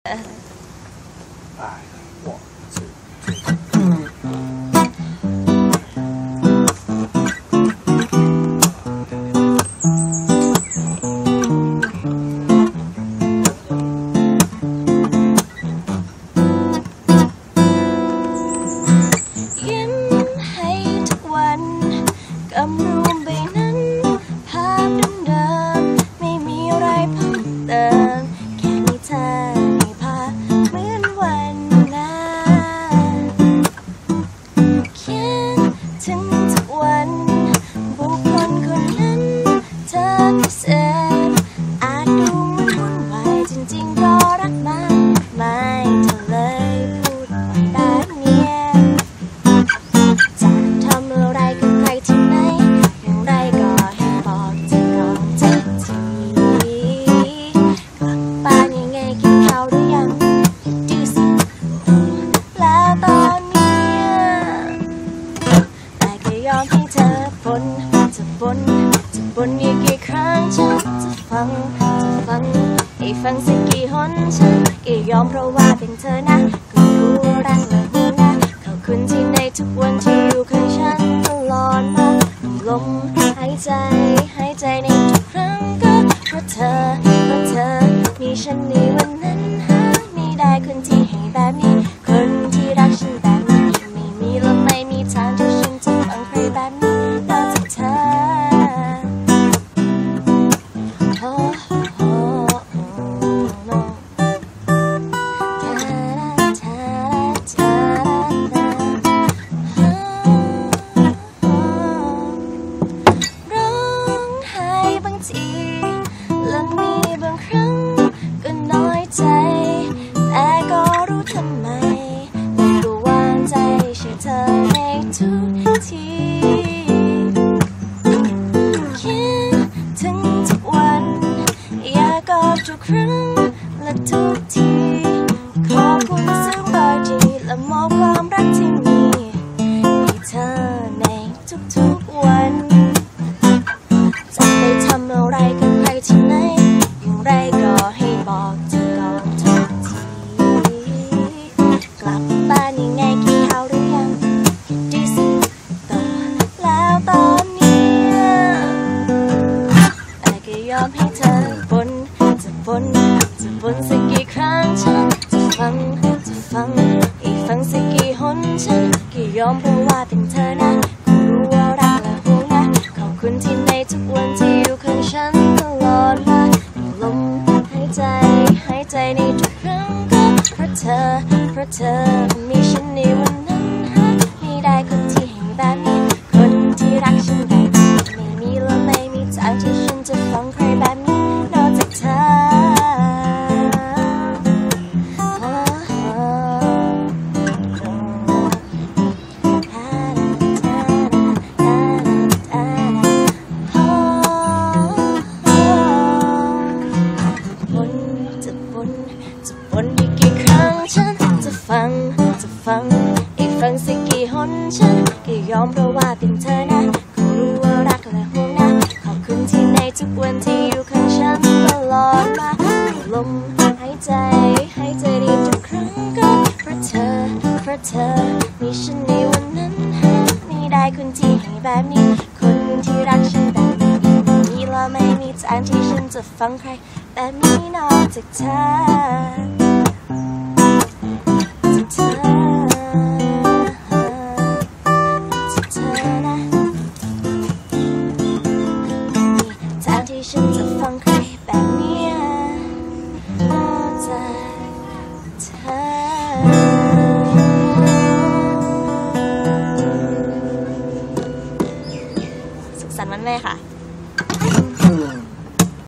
ยิ้มให้ทุกวันกำรวมใบนั้นภาพเดิมๆไม่มีอะไรเพิ่มเติมแค่มีเธอในภาพเหมือนวันนั้นคิดถึงทุกวันบุคคลคนนั้นเธอพิเศษอาจดูเหมือนวุ่นวายจริงๆเพราะรักมันไม่เธอเลยพูดแบบนี้จะทำอะไรกับใครที่ไหนอย่างไรก็ให้บอกเธอก่อนทันทีกลับบ้านยังไงกินข้าวหรือยังดูสิแล้วตอนนี้แต่ก็ยอมให้เธอบ่นอีกกี่ครั้งฉันจะฟังให้ฟังสักกี่หนฉันก็ยอมเพราะว่าเป็นเธอนะก็รู้รักและห่วงนะขอบคุณที่ในทุกวันที่อยู่ข้างฉันตลอดมาลมหายใจในทุกครั้งก็เพราะเธอมีฉันในวันนั้นหาไม่ได้คนที่ให้แบบนี้คนที่รักฉันแบบนี้ไม่มีและไม่มีทางที่ฉันจะฟังใครแบบนี้นอกจากเธอและมีบางครั้งก็น้อยใจแต่ก็รู้ทำไมไม่ก็วางใจเชื่อเธอในทุกทีคิดถึงทุกวันอยากกอดทุกครั้งและทุกทีขอบคุณซึ่งรอยดีและมอบความรักที่มีให้เธอในทุกๆวันจะไปทำอะไรกับใครที่ไหนอย่างไรก็ให้บอกเธอก่อนทันทีกลับบ้านยังไงกินข้าวหรือยังคิดดูสิต่อแล้วตอนนี้แต่ก็ยอมให้เธอบ่นสักกี่ครั้งฉันจะฟังให้ฟังสักกี่หนฉันก็ยอมเพราะว่าเป็นเธอนะก็รู้ว่ารักและห่วงนะขอบคุณที่ในทุกวันที่อยู่ข้างฉันตลอดมาลมหายใจในทุกครั้งก็เพราะเธอมีฉันในวันนั้นหาไม่ได้คนที่ให้แบบนี้คนที่รักฉันแบบนี้ไม่มีและไม่มีทางที่ฉันจะฟังใครแบบนี้นอกจากเธอบ่นอีกกี่ครั้งฉันจะฟังให้ฟังสักกี่หนฉันก็ยอมเพราะว่าเป็นเธอนะก็รู้ว่ารักและห่วงนะขอบคุณที่ในทุกวันที่อยู่ข้างฉันตลอดมาลมหายใจในทุกครั้งก็เพราะเธอมีฉันในวันนั้นหาไม่ได้คนที่ให้แบบนี้คนที่รักฉันแบบนี้ไม่มีและไม่มีทางที่ฉันจะฟังใครแบบนี้นอกจากเธอนะทางที่ฉันจะฟังใครแบบนี้นอกจากเธอสุขสันต์วันแม่ค่ะ